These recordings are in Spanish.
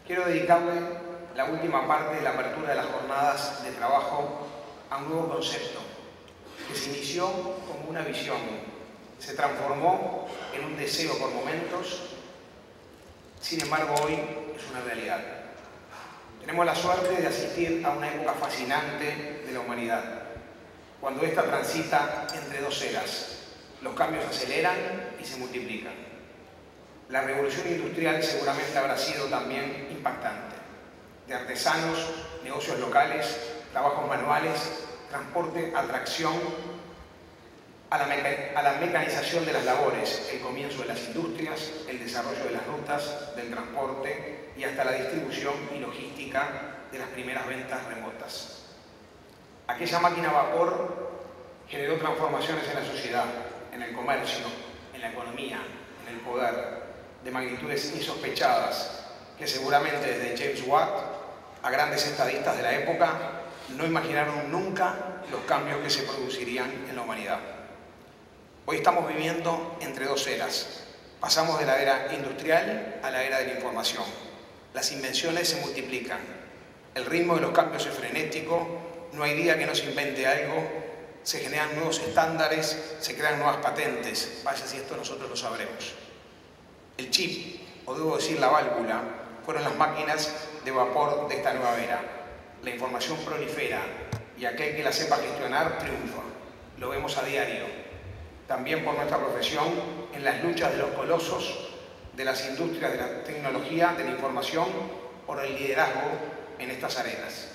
Quiero dedicarle la última parte de la apertura de las jornadas de trabajo a un nuevo concepto que se inició como una visión, se transformó en un deseo por momentos, sin embargo hoy es una realidad. Tenemos la suerte de asistir a una época fascinante de la humanidad, cuando ésta transita entre dos eras. Los cambios aceleran y se multiplican. La revolución industrial seguramente habrá sido también impactante. De artesanos, negocios locales, trabajos manuales, transporte, atracción, a la mecanización de las labores, el comienzo de las industrias, el desarrollo de las rutas del transporte y hasta la distribución y logística de las primeras ventas remotas. Aquella máquina a vapor generó transformaciones en la sociedad, en el comercio, en la economía, en el poder, de magnitudes insospechadas, que seguramente desde James Watt a grandes estadistas de la época no imaginaron nunca los cambios que se producirían en la humanidad. Hoy estamos viviendo entre dos eras. Pasamos de la era industrial a la era de la información. Las invenciones se multiplican. El ritmo de los cambios es frenético. No hay día que no se invente algo. Se generan nuevos estándares, se crean nuevas patentes. Vaya si esto nosotros lo sabremos. El chip, o debo decir la válvula, fueron las máquinas de vapor de esta nueva era. La información prolifera y aquel que la sepa gestionar triunfa. Lo vemos a diario. También por nuestra profesión, en las luchas de los colosos de las industrias de la tecnología, de la información, por el liderazgo en estas arenas.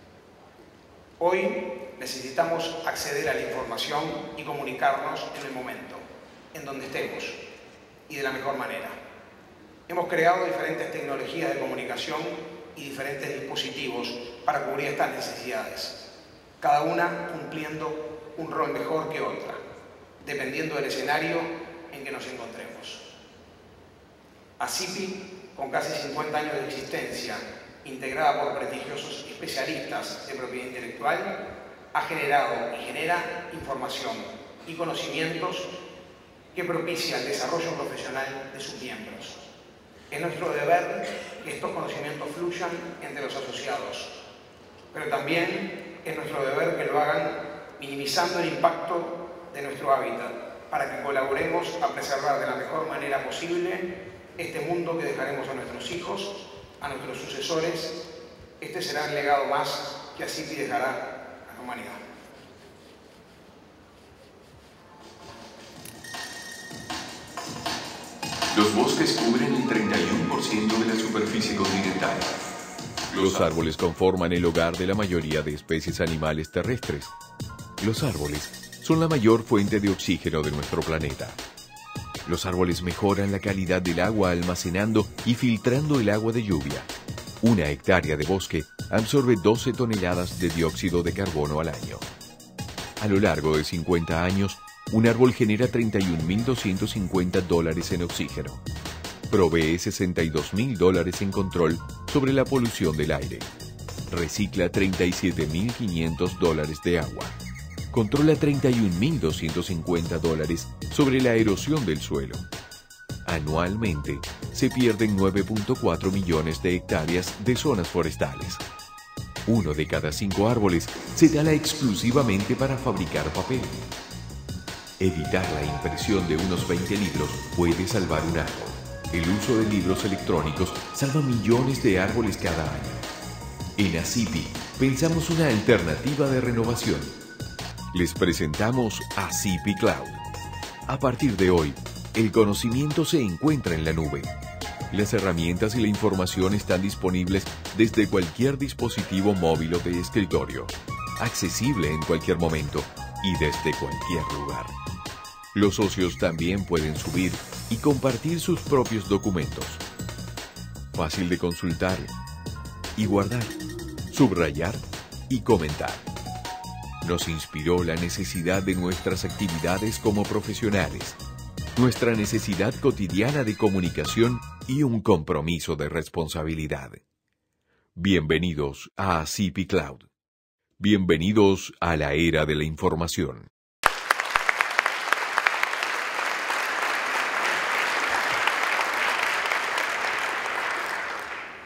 Hoy necesitamos acceder a la información y comunicarnos en el momento, en donde estemos, y de la mejor manera. Hemos creado diferentes tecnologías de comunicación y diferentes dispositivos para cubrir estas necesidades, cada una cumpliendo un rol mejor que otra, dependiendo del escenario en que nos encontremos. ASIPI, con casi 50 años de existencia, integrada por prestigiosos especialistas de propiedad intelectual, ha generado y genera información y conocimientos que propicia el desarrollo profesional de sus miembros. Es nuestro deber que estos conocimientos fluyan entre los asociados, pero también es nuestro deber que lo hagan minimizando el impacto de nuestro hábitat, para que colaboremos a preservar de la mejor manera posible este mundo que dejaremos a nuestros hijos, a nuestros sucesores. Este será el legado más que ASIPI dejará a la humanidad. Los bosques cubren el 31% de la superficie continental. Los árboles conforman el hogar de la mayoría de especies animales terrestres. Los árboles son la mayor fuente de oxígeno de nuestro planeta. Los árboles mejoran la calidad del agua almacenando y filtrando el agua de lluvia. Una hectárea de bosque absorbe 12 toneladas de dióxido de carbono al año. A lo largo de 50 años, un árbol genera $31.250 en oxígeno. Provee $62.000 en control sobre la polución del aire. Recicla $37.500 de agua. Controla $31.250 sobre la erosión del suelo. Anualmente, se pierden 9.4 millones de hectáreas de zonas forestales. 1 de cada 5 árboles se tala exclusivamente para fabricar papel. Evitar la impresión de unos 20 libros puede salvar un árbol. El uso de libros electrónicos salva millones de árboles cada año. En ASIPI pensamos una alternativa de renovación. Les presentamos ASIPI Cloud. A partir de hoy, el conocimiento se encuentra en la nube. Las herramientas y la información están disponibles desde cualquier dispositivo móvil o de escritorio, accesible en cualquier momento y desde cualquier lugar. Los socios también pueden subir y compartir sus propios documentos. Fácil de consultar y guardar, subrayar y comentar. Nos inspiró la necesidad de nuestras actividades como profesionales, nuestra necesidad cotidiana de comunicación y un compromiso de responsabilidad. Bienvenidos a ASIPI Cloud. Bienvenidos a la era de la información.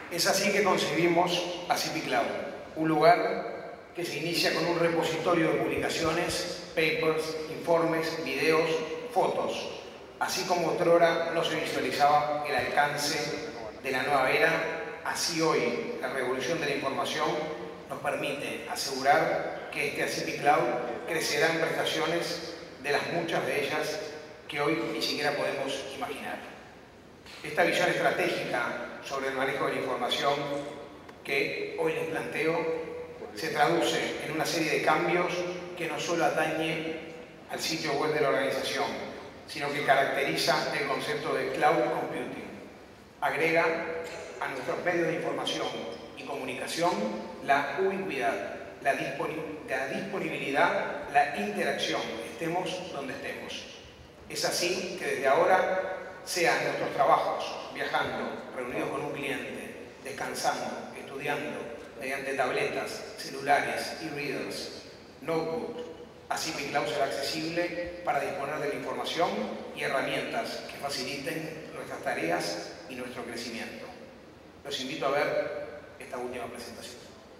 Es así que concebimos ACP Cloud, un lugar que se inicia con un repositorio de publicaciones, papers, informes, videos, fotos, así como otrora no se visualizaba el alcance de la nueva era, así hoy la revolución de la información nos permite asegurar que este ACP Cloud crecerá en prestaciones de las muchas de ellas que hoy ni siquiera podemos imaginar. Esta visión estratégica sobre el manejo de la información que hoy les planteo se traduce en una serie de cambios que no solo atañe al sitio web de la organización, sino que caracteriza el concepto de Cloud Computing. Agrega a nuestros medios de información y comunicación la ubicuidad, la disponibilidad, la interacción, estemos donde estemos. Es así que desde ahora, sean nuestros trabajos, viajando, reunidos con un cliente, descansando, estudiando, mediante tabletas, celulares, e-readers, notebook, ACP Cloud será accesible para disponer de la información y herramientas que faciliten nuestras tareas y nuestro crecimiento. Los invito a ver esta última presentación.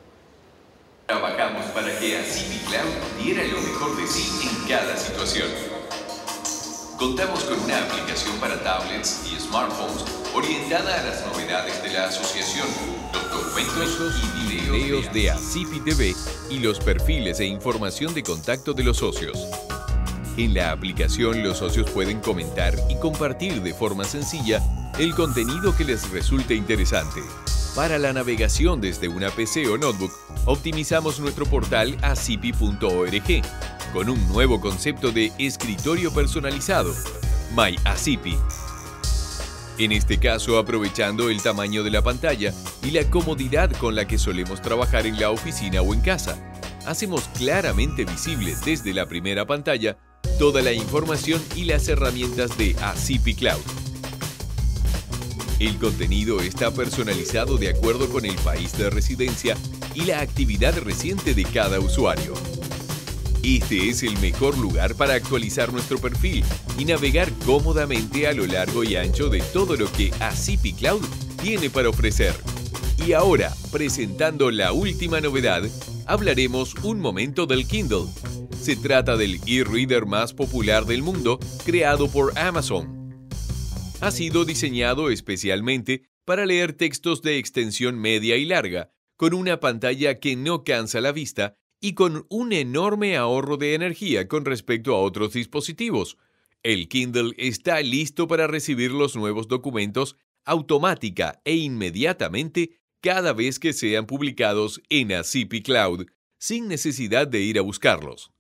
Trabajamos para que ACP Cloud diera lo mejor de sí en cada situación. Contamos con una aplicación para tablets y smartphones orientada a las novedades de la asociación, los documentos y videos de ACP TV y los perfiles e información de contacto de los socios. En la aplicación, los socios pueden comentar y compartir de forma sencilla el contenido que les resulte interesante. Para la navegación desde una PC o notebook, optimizamos nuestro portal acp.org con un nuevo concepto de escritorio personalizado, MyACP. En este caso, aprovechando el tamaño de la pantalla y la comodidad con la que solemos trabajar en la oficina o en casa, hacemos claramente visible desde la primera pantalla toda la información y las herramientas de ACP Cloud. El contenido está personalizado de acuerdo con el país de residencia y la actividad reciente de cada usuario. Este es el mejor lugar para actualizar nuestro perfil y navegar cómodamente a lo largo y ancho de todo lo que ACP Cloud tiene para ofrecer. Y ahora, presentando la última novedad, hablaremos un momento del Kindle. Se trata del e-reader más popular del mundo, creado por Amazon. Ha sido diseñado especialmente para leer textos de extensión media y larga, con una pantalla que no cansa la vista y con un enorme ahorro de energía con respecto a otros dispositivos. El Kindle está listo para recibir los nuevos documentos automática e inmediatamente cada vez que sean publicados en ACP Cloud, sin necesidad de ir a buscarlos.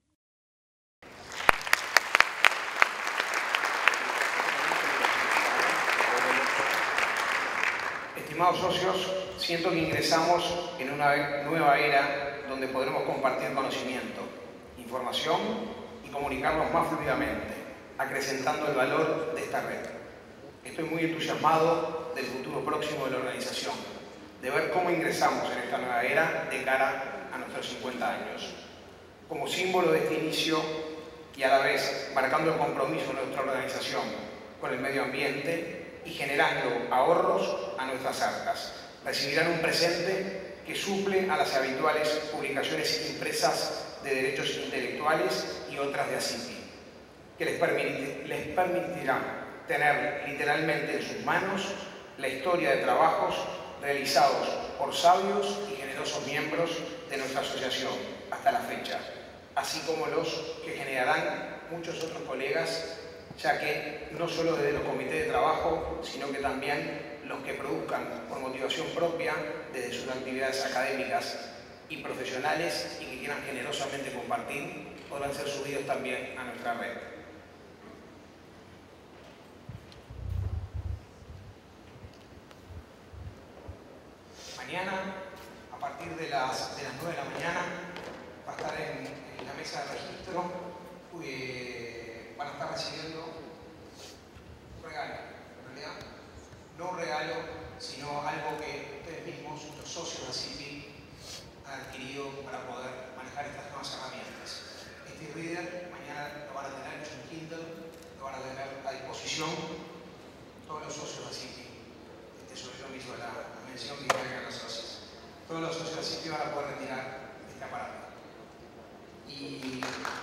Estimados socios, siento que ingresamos en una nueva era donde podremos compartir conocimiento, información y comunicarnos más fluidamente, acrecentando el valor de esta red. Estoy muy entusiasmado del futuro próximo de la organización, de ver cómo ingresamos en esta nueva era de cara a nuestros 50 años. Como símbolo de este inicio y a la vez marcando el compromiso de nuestra organización con el medio ambiente y generando ahorros a nuestras arcas, recibirán un presente que suple a las habituales publicaciones impresas de derechos intelectuales y otras de ACP, que les permitirá tener literalmente en sus manos la historia de trabajos realizados por sabios y generosos miembros de nuestra asociación hasta la fecha, así como los que generarán muchos otros colegas, ya que no solo desde los comités de trabajo, sino que también los que produzcan por motivación propia desde sus actividades académicas y profesionales y que quieran generosamente compartir, podrán ser subidos también a nuestra red. Mañana, a partir de las 9 de la mañana, va a estar en la mesa de registro, van a estar recibiendo un regalo, en realidad. No un regalo, sino algo que ustedes mismos, los socios de ACP, han adquirido para poder manejar estas nuevas herramientas. Este e-reader mañana lo van a tener, es un Kindle, lo van a tener a disposición todos los socios de ACP. Sobre lo mismo la pensión que entregan los socios. Todos los socios del sitio van a poder retirar este aparato. Y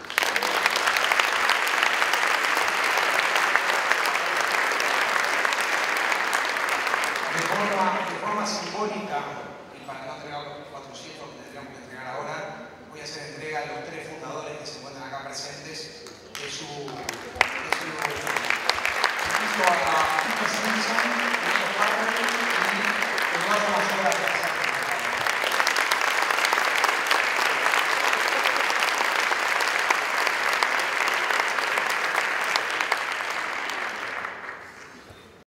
de forma simbólica, y para no entregar los 400 que tendríamos que entregar ahora, voy a hacer entrega a los 3 fundadores que se encuentran acá presentes de su